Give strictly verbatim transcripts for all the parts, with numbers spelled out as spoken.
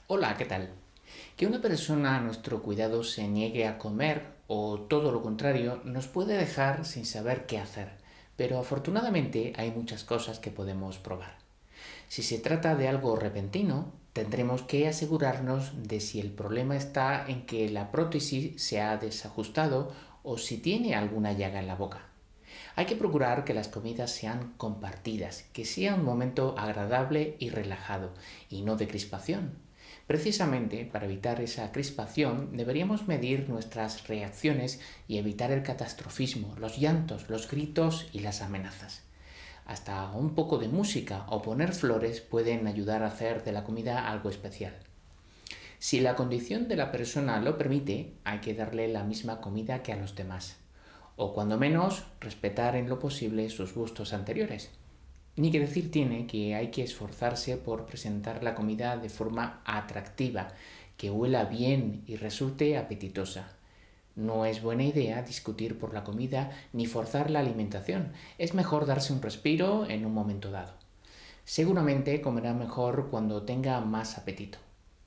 Hola, ¿qué tal? Que una persona a nuestro cuidado se niegue a comer o todo lo contrario nos puede dejar sin saber qué hacer, pero afortunadamente hay muchas cosas que podemos probar. Si se trata de algo repentino, tendremos que asegurarnos de si el problema está en que la prótesis se ha desajustado o si tiene alguna llaga en la boca. Hay que procurar que las comidas sean compartidas, que sea un momento agradable y relajado, y no de crispación. Precisamente para evitar esa crispación deberíamos medir nuestras reacciones y evitar el catastrofismo, los llantos, los gritos y las amenazas. Hasta un poco de música o poner flores pueden ayudar a hacer de la comida algo especial. Si la condición de la persona lo permite, hay que darle la misma comida que a los demás, o cuando menos respetar en lo posible sus gustos anteriores. Ni que decir tiene que hay que esforzarse por presentar la comida de forma atractiva, que huela bien y resulte apetitosa. No es buena idea discutir por la comida ni forzar la alimentación. Es mejor darse un respiro en un momento dado. Seguramente comerá mejor cuando tenga más apetito.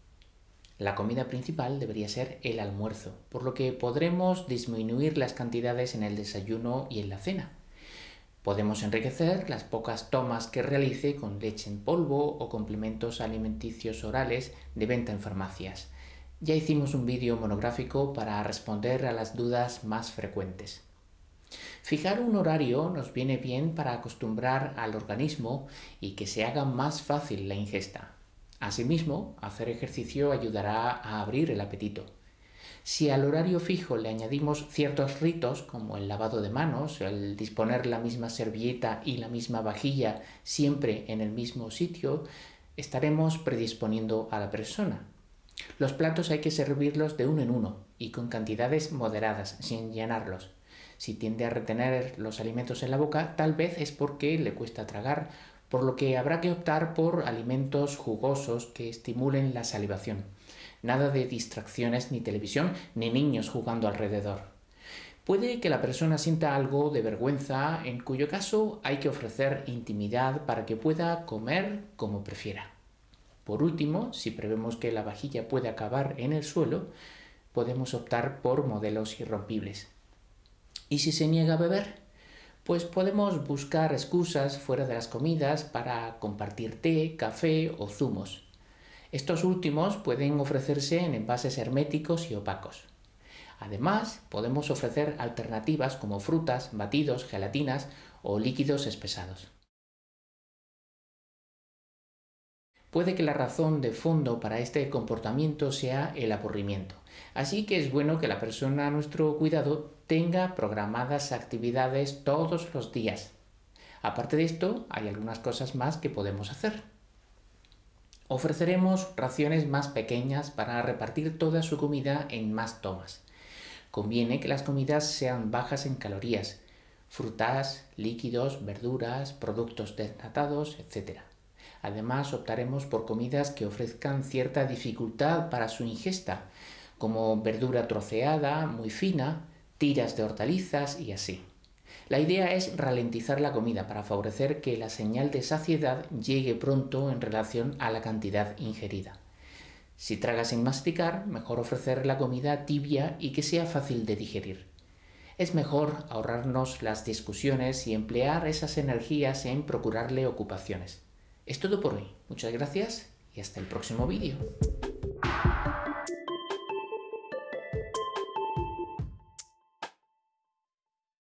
La comida principal debería ser el almuerzo, por lo que podremos disminuir las cantidades en el desayuno y en la cena. Podemos enriquecer las pocas tomas que realice con leche en polvo o complementos alimenticios orales de venta en farmacias. Ya hicimos un vídeo monográfico para responder a las dudas más frecuentes. Fijar un horario nos viene bien para acostumbrar al organismo y que se haga más fácil la ingesta. Asimismo, hacer ejercicio ayudará a abrir el apetito. Si al horario fijo le añadimos ciertos ritos como el lavado de manos, el disponer la misma servilleta y la misma vajilla siempre en el mismo sitio, estaremos predisponiendo a la persona. Los platos hay que servirlos de uno en uno y con cantidades moderadas, sin llenarlos. Si tiende a retener los alimentos en la boca, tal vez es porque le cuesta tragar, por lo que habrá que optar por alimentos jugosos que estimulen la salivación. Nada de distracciones ni televisión ni niños jugando alrededor. Puede que la persona sienta algo de vergüenza, en cuyo caso hay que ofrecer intimidad para que pueda comer como prefiera. Por último, si prevemos que la vajilla puede acabar en el suelo, podemos optar por modelos irrompibles. ¿Y si se niega a beber? Pues podemos buscar excusas fuera de las comidas para compartir té, café o zumos. Estos últimos pueden ofrecerse en envases herméticos y opacos. Además, podemos ofrecer alternativas como frutas, batidos, gelatinas o líquidos espesados. Puede que la razón de fondo para este comportamiento sea el aburrimiento, así que es bueno que la persona a nuestro cuidado tenga programadas actividades todos los días. Aparte de esto, hay algunas cosas más que podemos hacer. Ofreceremos raciones más pequeñas para repartir toda su comida en más tomas. Conviene que las comidas sean bajas en calorías, frutas, líquidos, verduras, productos desnatados, etcétera. Además, optaremos por comidas que ofrezcan cierta dificultad para su ingesta, como verdura troceada, muy fina, tiras de hortalizas y así. La idea es ralentizar la comida para favorecer que la señal de saciedad llegue pronto en relación a la cantidad ingerida. Si traga sin masticar, mejor ofrecer la comida tibia y que sea fácil de digerir. Es mejor ahorrarnos las discusiones y emplear esas energías en procurarle ocupaciones. Es todo por hoy. Muchas gracias y hasta el próximo vídeo.